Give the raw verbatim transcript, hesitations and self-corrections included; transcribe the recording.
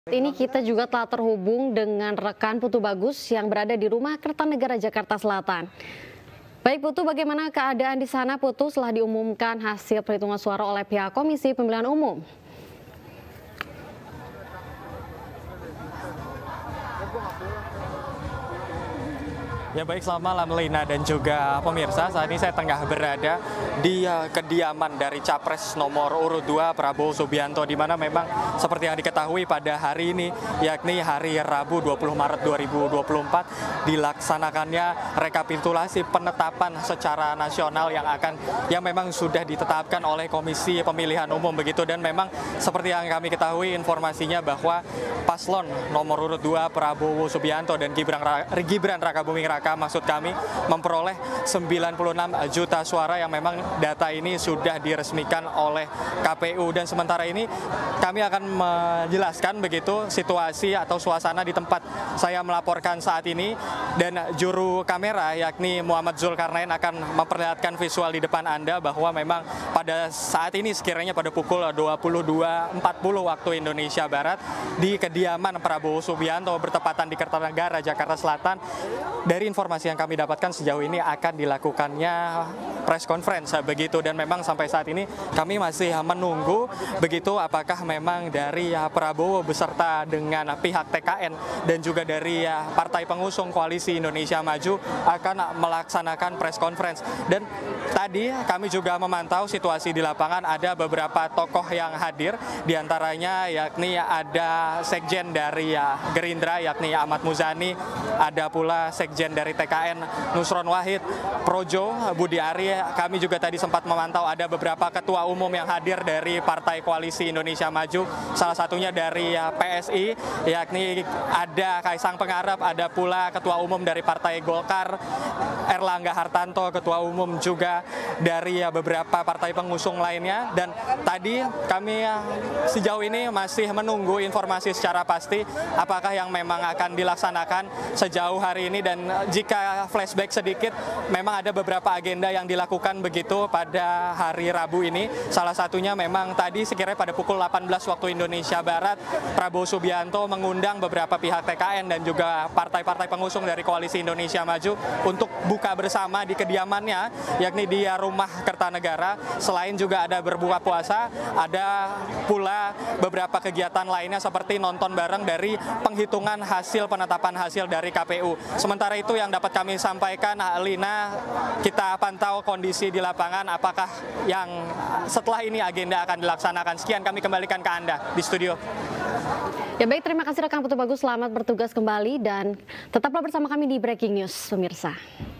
Ini kita juga telah terhubung dengan rekan Putu Bagus yang berada di Rumah Kertanegara Jakarta Selatan. Baik Putu, bagaimana keadaan di sana Putu setelah diumumkan hasil perhitungan suara oleh pihak Komisi Pemilihan Umum? Ya baik, selamat malam Lina dan juga pemirsa. Saat ini saya tengah berada di uh, kediaman dari Capres nomor urut dua Prabowo Subianto, di mana memang seperti yang diketahui pada hari ini, yakni hari Rabu dua puluh Maret dua ribu dua puluh empat, dilaksanakannya rekapitulasi penetapan secara nasional yang akan yang memang sudah ditetapkan oleh Komisi Pemilihan Umum begitu. Dan memang seperti yang kami ketahui informasinya bahwa paslon nomor urut dua Prabowo Subianto dan Gibran, Gibran Rakabuming Raka maksud kami memperoleh sembilan puluh enam juta suara, yang memang data ini sudah diresmikan oleh K P U. Dan sementara ini kami akan menjelaskan begitu situasi atau suasana di tempat saya melaporkan saat ini, dan juru kamera yakni Muhammad Zulkarnain akan memperlihatkan visual di depan Anda bahwa memang pada saat ini sekiranya pada pukul dua puluh dua empat puluh waktu Indonesia Barat di kediaman Prabowo Subianto bertepatan di Kertanegara Jakarta Selatan, dari informasi yang kami dapatkan sejauh ini akan dilakukannya press conference begitu. Dan memang sampai saat ini kami masih menunggu begitu apakah memang dari Prabowo beserta dengan pihak T K N dan juga dari partai pengusung Koalisi Indonesia Maju akan melaksanakan press conference. Dan tadi kami juga memantau situasi di lapangan, ada beberapa tokoh yang hadir, diantaranya yakni ada sekjen dari Gerindra yakni Ahmad Muzani, ada pula sekjen dari T K N Nusron Wahid, Projo Budi Ari. Kami juga tadi sempat memantau ada beberapa ketua umum yang hadir dari Partai Koalisi Indonesia Maju, salah satunya dari P S I yakni ada Kaisang Pangarep, ada pula ketua umum dari Partai Golkar Erlangga Hartanto, ketua umum juga dari beberapa partai pengusung lainnya. Dan tadi kami sejauh ini masih menunggu informasi secara pasti apakah yang memang akan dilaksanakan sejauh hari ini. Dan jika flashback sedikit, memang ada beberapa agenda yang dilakukan begitu pada hari Rabu ini. Salah satunya memang tadi sekiranya pada pukul delapan belas waktu Indonesia Barat, Prabowo Subianto mengundang beberapa pihak T K N dan juga partai-partai pengusung dari Koalisi Indonesia Maju untuk buka bersama di kediamannya, yakni di Rumah Kertanegara. Selain juga ada berbuka puasa, ada pula beberapa kegiatan lainnya seperti nonton bareng dari penghitungan hasil penetapan hasil dari K P U. Sementara itu yang dapat kami sampaikan, Lina, kita pantau kondisi di lapangan apakah yang setelah ini agenda akan dilaksanakan. Sekian, kami kembalikan ke Anda di studio. Ya baik, terima kasih rekan Putu Bagus, selamat bertugas kembali dan tetaplah bersama kami di Breaking News pemirsa.